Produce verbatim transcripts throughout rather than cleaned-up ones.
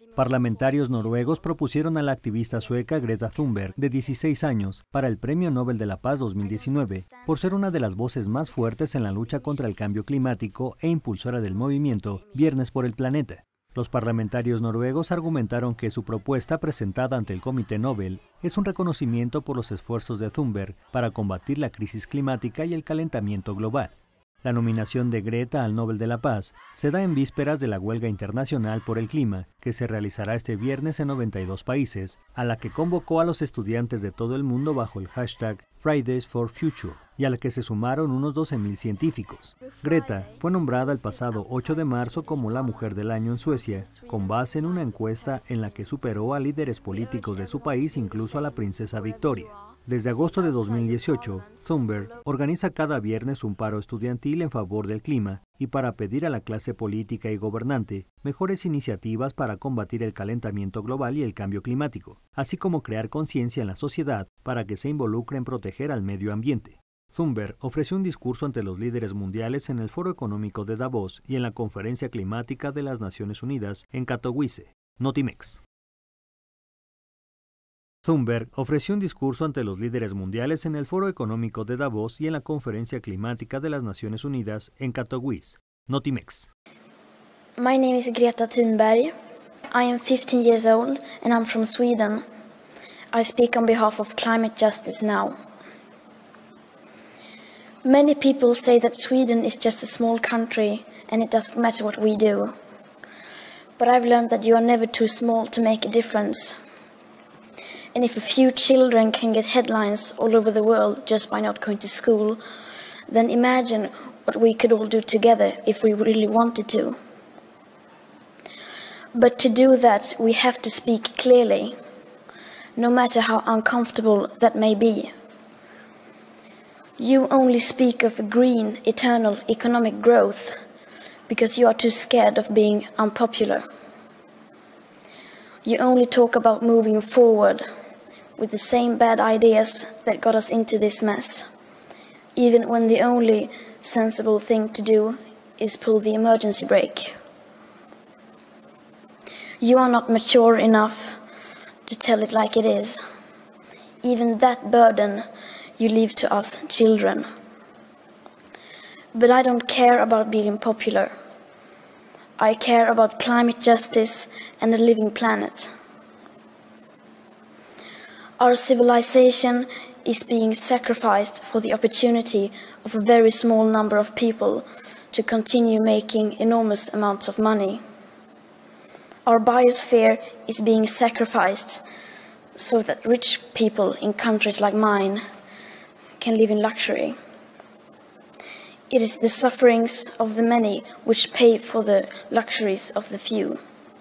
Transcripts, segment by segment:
Parlamentarios noruegos propusieron a la activista sueca Greta Thunberg, de dieciséis años, para el Premio Nobel de la Paz dos mil diecinueve, por ser una de las voces más fuertes en la lucha contra el cambio climático e impulsora del movimiento Viernes por el Planeta. Los parlamentarios noruegos argumentaron que su propuesta presentada ante el Comité Nobel es un reconocimiento por los esfuerzos de Thunberg para combatir la crisis climática y el calentamiento global. La nominación de Greta al Nobel de la Paz se da en vísperas de la huelga internacional por el clima, que se realizará este viernes en noventa y dos países, a la que convocó a los estudiantes de todo el mundo bajo el hashtag Fridays for Future, y a la que se sumaron unos doce mil científicos. Greta fue nombrada el pasado ocho de marzo como la Mujer del Año en Suecia, con base en una encuesta en la que superó a líderes políticos de su país, incluso a la princesa Victoria. Desde agosto de dos mil dieciocho, Thunberg organiza cada viernes un paro estudiantil en favor del clima y para pedir a la clase política y gobernante mejores iniciativas para combatir el calentamiento global y el cambio climático, así como crear conciencia en la sociedad para que se involucre en proteger al medio ambiente. Thunberg ofreció un discurso ante los líderes mundiales en el Foro Económico de Davos y en la Conferencia Climática de las Naciones Unidas en Katowice, Notimex. Thunberg ofreció un discurso ante los líderes mundiales en el Foro Económico de Davos y en la Conferencia Climática de las Naciones Unidas en Katowice, Notimex. My name is Greta Thunberg. I am fifteen years old and I'm from Sweden. I speak on behalf of Climate Justice Now. Many people say that Sweden is just a small country and it doesn't matter what we do. But I've learned that you are never too small to make a difference. And if a few children can get headlines all over the world just by not going to school, then imagine what we could all do together if we really wanted to. But to do that, we have to speak clearly, no matter how uncomfortable that may be. You only speak of green, eternal economic growth because you are too scared of being unpopular. You only talk about moving forward with the same bad ideas that got us into this mess, even when the only sensible thing to do is pull the emergency brake. You are not mature enough to tell it like it is. Even that burden you leave to us children. But I don't care about being popular. I care about climate justice and a living planet. Our civilization is being sacrificed for the opportunity of a very small number of people to continue making enormous amounts of money. Our biosphere is being sacrificed so that rich people in countries like mine can live in luxury. It is the sufferings of the many which pay for the luxuries of the few.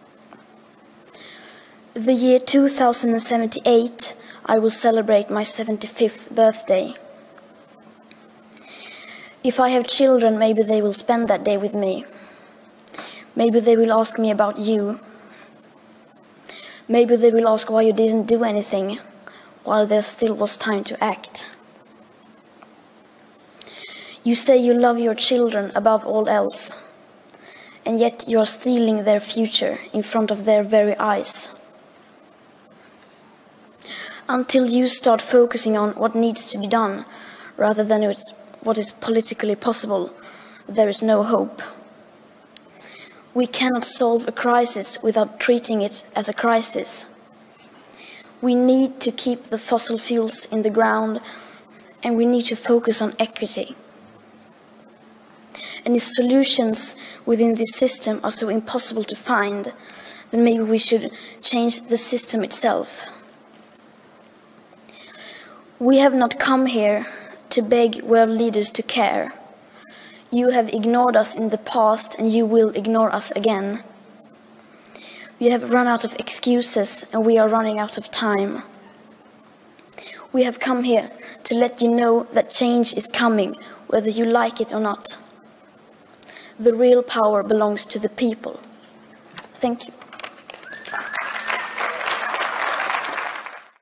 The year two thousand seventy-eight, I will celebrate my seventy-fifth birthday. If I have children, maybe they will spend that day with me. Maybe they will ask me about you. Maybe they will ask why you didn't do anything while there still was time to act. You say you love your children above all else, and yet you are stealing their future in front of their very eyes. Until you start focusing on what needs to be done, rather than what is politically possible, there is no hope. We cannot solve a crisis without treating it as a crisis. We need to keep the fossil fuels in the ground, and we need to focus on equity. And if solutions within this system are so impossible to find, then maybe we should change the system itself. We have not come here to beg world leaders to care. You have ignored us in the past and you will ignore us again. We have run out of excuses and we are running out of time. We have come here to let you know that change is coming, whether you like it or not. The real power belongs to the people. Thank you.